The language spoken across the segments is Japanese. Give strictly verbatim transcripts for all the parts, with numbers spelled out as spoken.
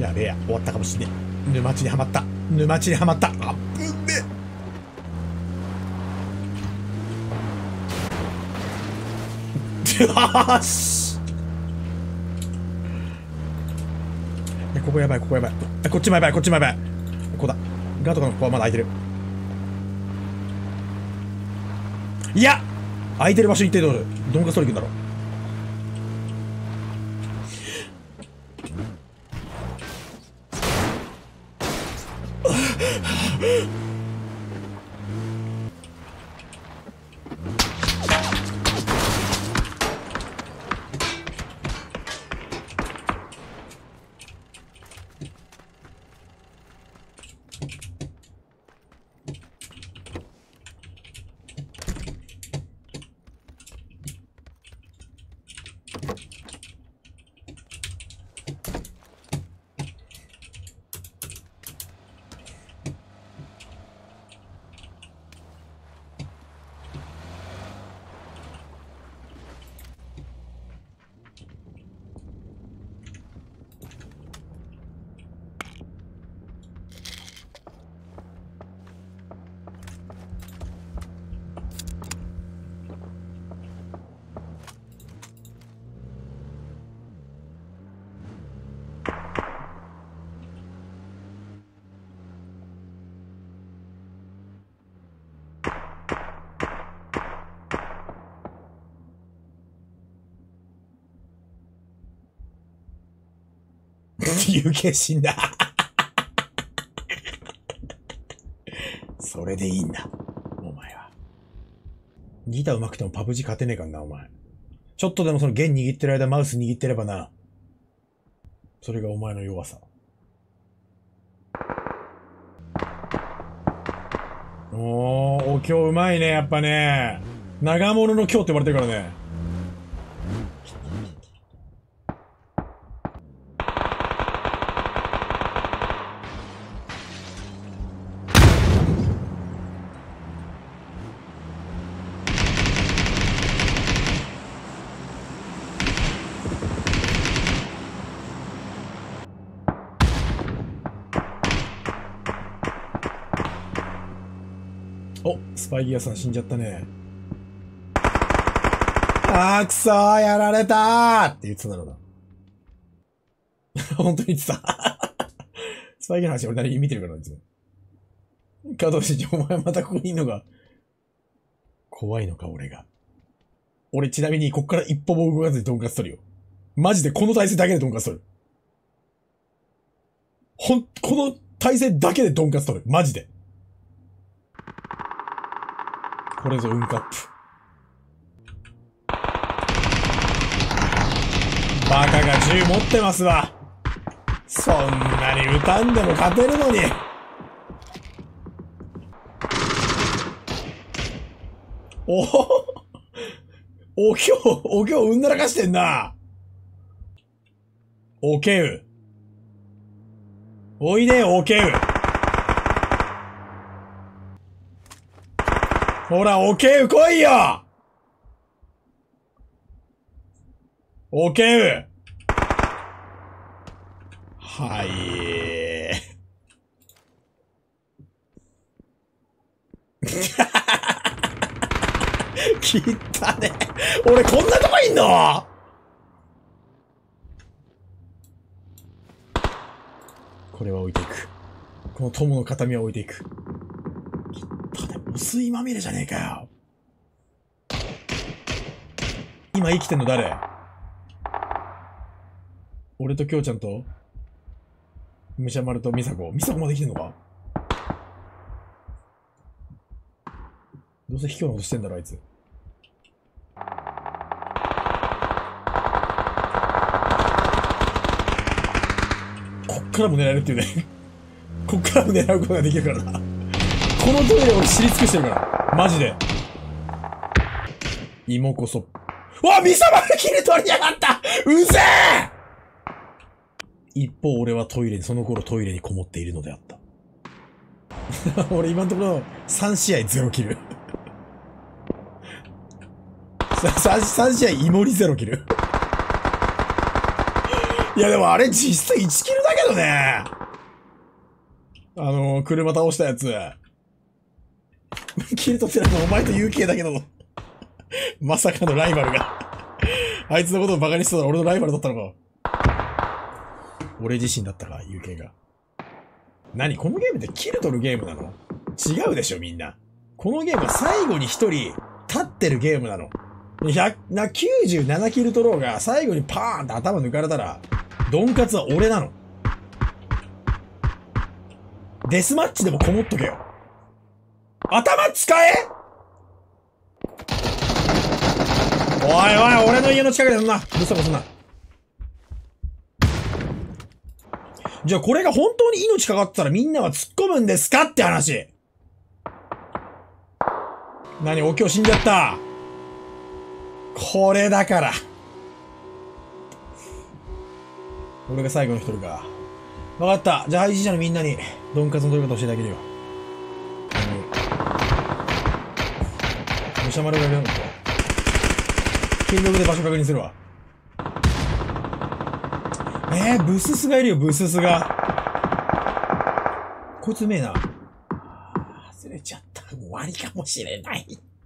やべえや、終わったかもしれねえ。沼地にはまった。沼地にはまった。あっぶねえ。よし。いや、ここやばい、ここやばい。こっちもやばい、こっちもやばい。ここだ。ガードのここはまだ空いてる。いや空いてる場所に行ってどうどんかそり行くんだろう。有形死んだ。それでいいんだ。お前は。ギター上手くてもパブジ勝てねえかんな、お前。ちょっとでもその弦握ってる間マウス握ってればな。それがお前の弱さ。おー、お経うまいね、やっぱね。長物の経って呼ばれてるからね。お、スパイギアさん死んじゃったね。あーくそー、やられたーって言ってただろうな。本当に言ってた。スパイギアの話俺何見てるから、いつも。加藤慎二、お前またここにいんのが。怖いのか、俺が。俺ちなみにこっから一歩も動かずにドンカツ取るよ。マジでこの体勢だけでドンカツ取る。ほん、この体勢だけでドンカツ取る。マジで。これぞ運カップ。バカが銃持ってますわ。そんなに撃たんでも勝てるのに。おおおきょう、おきょううんならかしてんな。おけう。おいでよ、おけう。ほら、おけう来いよ。おけう。はい。切ったね。俺こんなとこいんの？これは置いていく。この友の形見は置いていく。切ったね。汚水まみれじゃねえかよ。今生きてんの誰？俺ときょうちゃんとむしゃまるとみさこ。みさこまで生きてんのか？どうせ卑怯なことしてんだろ、あいつ。こっからも狙えるっていうね。こっからも狙うことができるからな。このトイレ俺知り尽くしてるから。マジで。芋こそ。うわ、ミサマルキル取りやがった！うぜえ！一方俺はトイレに、その頃トイレにこもっているのであった。俺今のところさん試合ゼロキル。さん試合イモリゼロキル。 いやでもあれ実質いちキルだけどね。あのー、車倒したやつ。キル取ってないのお前と ユーケー だけど。まさかのライバルが。あいつのことをバカにしてたら俺のライバルだったのか。俺自身だったか、ユーケー が。何このゲームってキル取るゲームなの？違うでしょ、みんな。このゲームは最後に一人立ってるゲームなの。ひゃくなきゅうじゅうななキル取ろうが、最後にパーンって頭抜かれたら、ドンカツは俺なの。デスマッチでもこもっとけよ。頭使え！おいおい、俺の家の近くでそんな、ぶっさこすんな。じゃあこれが本当に命かかってたらみんなは突っ込むんですかって話。何、お経死んじゃった。これだから。俺が最後の一人か。わかった。じゃあ配信者のみんなに、ドンカツの取り方教えてあげるよ。むしゃ丸がいるのと。金力で場所確認するわ。えー、ブススがいるよ、ブススが。こいつうめえな。外れちゃった。終わりかもしれない。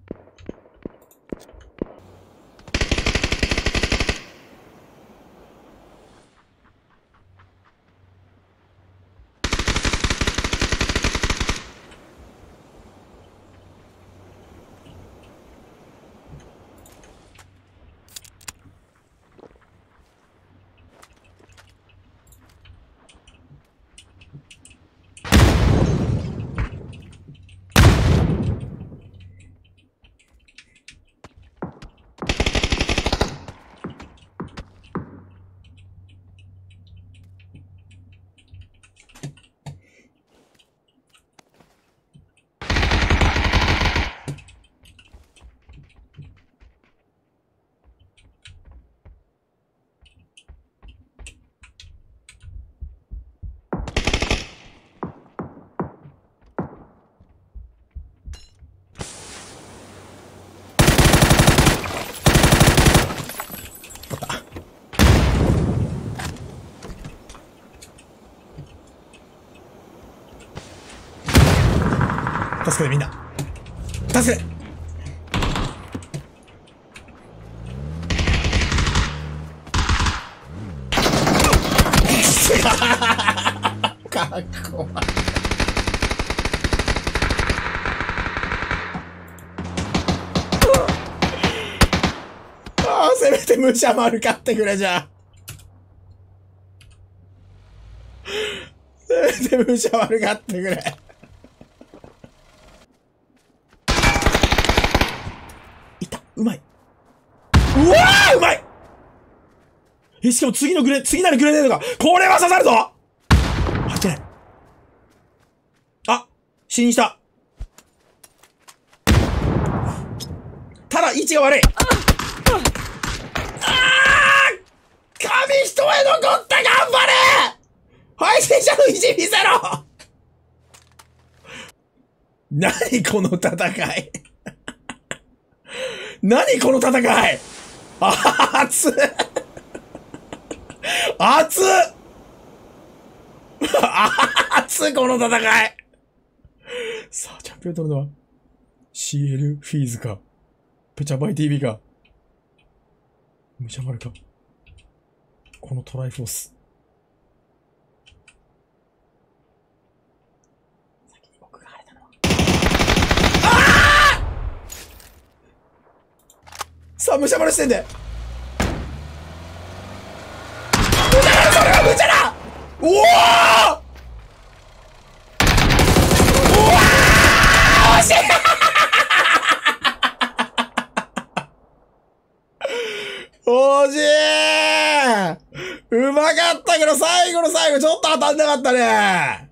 助けてみんな。助けてかっこ悪い。ああ、せめて武者丸買ってくれじゃん。せめて武者丸買ってくれ。うまい。うわーうまい。え、しかも次のグレ、次なるグレネードが、これは刺さるぞ。入ってない。あ、死にした。ただ位置が悪い。ああ紙一重残った。頑張れ配信者の意地見せろ。何この戦い。何この戦い。あ、熱っ熱っ熱っこの戦い。さあ、チャンピオン取るのは シーエル フィーズかペチャバイ ティーブイ かムシャマルかこのトライフォース。先に僕が晴れたのはああさあ、ムシャマルしてんで。ムシャマル、それはムシャだ。おおおお惜しい惜しい。うまかったけど、最後の最後ちょっと当たんなかったね。